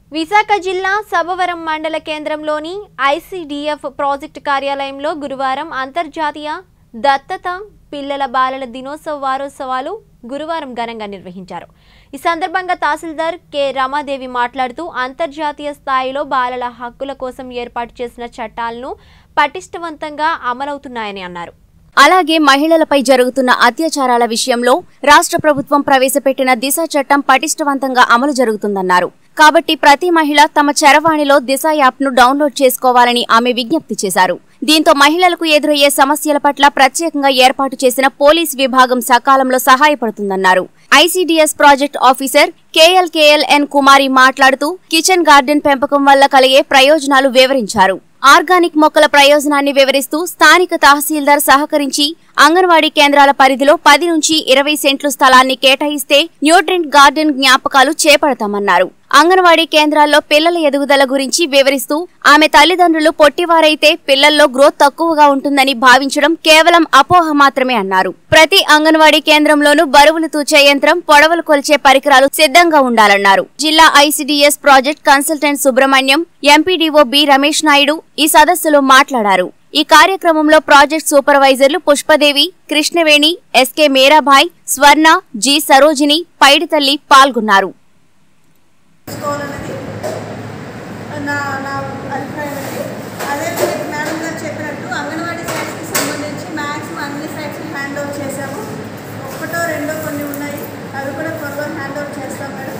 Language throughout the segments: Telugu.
విశాఖ జిల్లా సభవరం మండల కేంద్రంలోని ఐసీడీఎఫ్ ప్రాజెక్టు కార్యాలయంలో గురువారం అంతర్జాతీయ దత్తత పిల్లల బాలల దినోత్సవ వారోత్సవాలు గురువారం ఘనంగా నిర్వహించారు. ఈ సందర్భంగా తహసీల్దార్ కె రమాదేవి మాట్లాడుతూ అంతర్జాతీయ స్థాయిలో బాలల హక్కుల కోసం ఏర్పాటు చేసిన చట్టాలను పటిష్టవంతంగా అమలవుతున్నాయని అన్నారు. అలాగే మహిళలపై జరుగుతున్న అత్యాచారాల విషయంలో రాష్ట్ర ప్రభుత్వం ప్రవేశపెట్టిన దిశ చట్టం పటిష్టవంతంగా అమలు జరుగుతుందన్నారు. కాబట్టి ప్రతి మహిళ తమ చరవాణిలో దిశ యాప్ను డౌన్లోడ్ చేసుకోవాలని ఆమె విజ్ఞప్తి చేశారు. దీంతో మహిళలకు ఎదురయ్యే సమస్యల పట్ల ప్రత్యేకంగా ఏర్పాటు చేసిన పోలీస్ విభాగం సకాలంలో సహాయపడుతుందన్నారు. ICDS project officer KLN Kumari మాట్లాడుతూ కిచెన్ గార్డెన్ పెంపకం వల్ల కలిగే ప్రయోజనాలు వివరించారు. ఆర్గానిక్ మొక్కల ప్రయోజనాన్ని వివరిస్తూ స్థానిక తహసీల్దార్ సహకరించి అంగన్వాడీ కేంద్రాల పరిధిలో 10 నుంచి 20 సెంట్లు స్థలాన్ని కేటాయిస్తే న్యూట్రియంట్ గార్డెన్ జ్ఞాపకాలు చేపడతామన్నారు. అంగన్వాడీ కేంద్రాల్లో పిల్లల ఎదుగుదల గురించి వివరిస్తూ ఆమె తల్లిదండ్రులు పొట్టివారైతే పిల్లల్లో గ్రోత్ తక్కువగా ఉంటుందని భావించడం కేవలం అపోహ మాత్రమే అన్నారు. ప్రతి అంగన్వాడీ కేంద్రంలోనూ బరువులు తూచే యంత్రం, పొడవలు కొలిచే పరికరాలు సిద్ధంగా ఉండాలన్నారు. జిల్లా ICDS project consultant Subrahmanyam, MPDO B Ramesh Naidu ఈ సదస్సులో మాట్లాడారు. ఈ కార్యక్రమంలో ప్రాజెక్ట్ సూపర్వైజర్లు పుష్పదేవి, కృష్ణవేణి, ఎస్కే మీరాబాయ్, స్వర్ణ, జి సరోజిని, పైడితల్లి పాల్గొన్నారు. ఒకటో రెండో కొన్ని ఉన్నాయి, అవి కూడా త్వరగా హ్యాండ్ ఓవర్ చేస్తాం మేడం.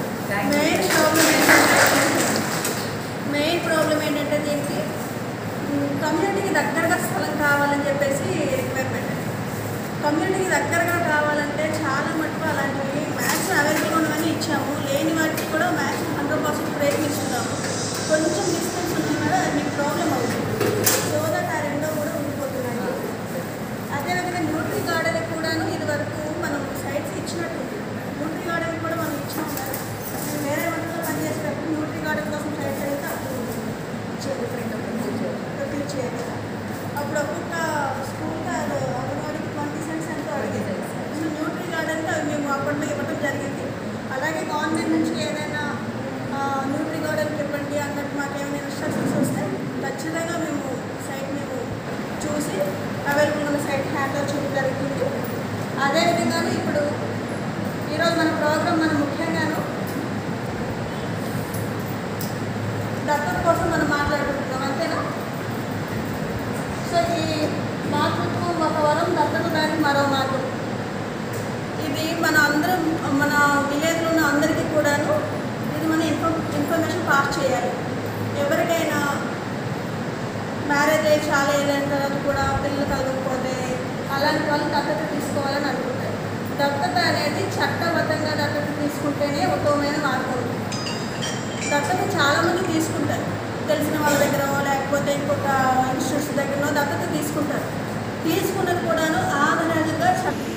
మెయిన్ ప్రాబ్లం ఏంటంటే దీనికి కమ్యూనిటీకి దగ్గరగా స్థలం కావాలని చెప్పేసి రిక్వైర్మెంట్. కమ్యూనిటీకి దగ్గరగా కావాలంటే చాలా మటుకు అలాంటివి మ్యాథ్స్ అవైలబుల్గా ఉన్నవన్నీ ఇచ్చాము, లేని వాటికి కూడా మ్యాథ్స్ 100% ప్రయత్నిస్తున్నాము. కొంచెం డిస్టెన్స్ ఉన్నాయి మేడం, అది మీకు ప్రాబ్లం అవుతుంది. సో దట్ ఆ రెండో కూడా ఉండిపోతున్నాయి. అదేవిధంగా న్యూట్రీ గార్డెన్కి కూడాను ఇది వరకు మనం సైట్స్ ఇచ్చినట్టుంది. న్యూట్రీ గార్డెన్ కూడా మనం ఇచ్చినాం మేడం. మేము వేరే వంటలో పనిచేసేటప్పుడు న్యూట్రీ గార్డెన్ కోసం సైట్స్ అయితే అప్పుడు చేయాలి. అప్పుడు ఒక్కొక్క స్కూల్కి అంగన్వాడికి 20 సెంట్స్ ఎంతో అడిగింది. సో న్యూట్రీ గార్డెన్కి అవి మేము అప్పట్లో ఇవ్వడం జరిగింది. అలాగే గవర్నమెంట్ నుంచి ఏదైనా న్యూట్రీ గార్డెన్కి ఇవ్వండి అన్నట్టు మాకేమైనా ఇన్స్ట్రక్షన్స్ వస్తే ఖచ్చితంగా మేము సైట్ మేము చూసి అవైలబుల్ ఉన్న సైట్ హ్యాండ్ ఓవర్ చేయడం జరుగుతుంది. అదేవిధంగా ఇప్పుడు ఈరోజు మన ప్రోగ్రాం మనం ముఖ్యంగాను దత్తత కోసం మనం మాట్లాడుకుంటున్నాం, అంతేనా? సో ఈ మాతృత్వం ఒక వరం, దత్తత దానికి మరో మార్గం. ఇది మన అందరం మన విలేజ్లో ఉన్న అందరికీ కూడాను ఇది మన ఇన్ఫర్మేషన్ పాస్ చేయాలి. ఎవరికైనా మ్యారేజ్ అయ్యి చాలా ఏదైన తర్వాత కూడా పిల్లలు కలగకపోతే అలాంటి వాళ్ళు దత్తత తీసుకోవాలని అనుకుంటారు. దత్తత అనేది చట్టబద్ధంగా దత్తత తీసుకుంటేనే ఉత్తమమైన మార్గం. దత్తత చాలామంది తీసుకుంటారు, తెలిసిన వాళ్ళ దగ్గర లేకపోతే ఇంకొక ఇన్స్టిట్యూట్స్ దగ్గర దత్తత తీసుకుంటారు. తీసుకున్నది కూడాను ఆధారంగా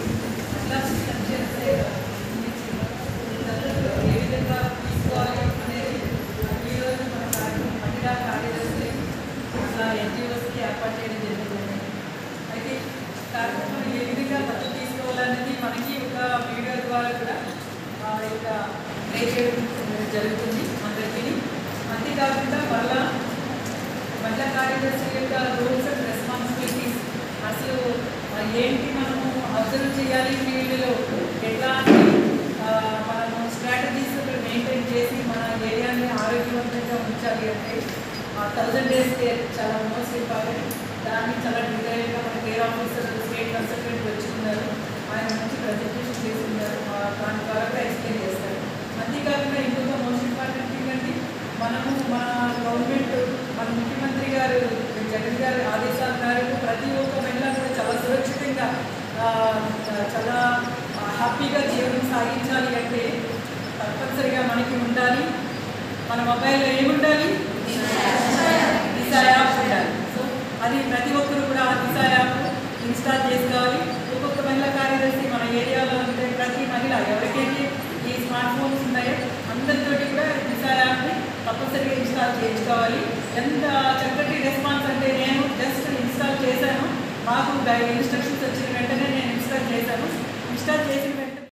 ఏర్పాటు చేయడం జరుగుతుంది. అయితే కార్యక్రమం ఏ విధంగా దత్తత తీసుకోవాలనేది మనకి ఒక వీడియో ద్వారా కూడా ప్లే చేయడం జరుగుతుంది అందరికీ. అంతేకాకుండా మహిళా కార్యదర్శి యొక్క రూల్స్ అండ్ రెస్పాన్సిబిలిటీస్, అసలు ఏంటి మనము అబ్జర్వ్ చేయాలి, ఫీల్డ్లో ఎట్లాంటి మనము స్ట్రాటజీస్ మెయింటైన్ చేసి మన ఏరియాని ఆరోగ్యవంతంగా ఉంచాలి అంటే 1000 days కేర్ చాలా మోస్ట్ ఇంపార్టెంట్. దాన్ని చాలా డీటెయిల్గా మన కేర్ ఆఫీసర్, స్టేట్ కన్సల్టెంట్ వచ్చిన్నారు, ఆయన మంచి ప్రజెంటేషన్ చేస్తున్నారు, దాని ద్వారా ఎక్స్ప్లెయిన్ చేస్తారు. అంతేకాకుండా ఇంకొక మోస్ట్ ఇంపార్టెంట్ ఏంటంటే మనము మన గవర్నమెంట్, మన ముఖ్యమంత్రి గారు జగన్ గారి ఆదేశాల మేరకు ప్రతి ఒక్క మహిళ కూడా చాలా సురక్షితంగా చాలా హ్యాపీగా జీవనం సాగించాలి అంటే తప్పనిసరిగా మనకి ఉండాలి, మన మొబైల్లో ఏముండాలి, దిశ యాప్ ఉండాలి. సో అది ప్రతి ఒక్కరు కూడా ఆ దిశ యాప్ ఇన్స్టాల్ చేసుకోవాలి. ఒక్కొక్క మహిళా కార్యదర్శి మన ఏరియాలో ఉంటే ప్రతి మహిళ ఎవరికైతే ఈ స్మార్ట్ ఫోన్స్ ఉన్నాయో అందరితోటి కూడా దిశ యాప్ని తప్పనిసరిగా ఇన్స్టాల్ చేయించుకోవాలి. ఎంత చక్కటి రెస్పాన్స్ అంటే నేను జస్ట్ ఇన్స్టాల్ చేశాను, మాకు ఇన్స్ట్రక్షన్స్ వచ్చిన వెంటనే నేను ఇన్స్టాల్ చేశాను. ఇన్స్టాల్ చేసిన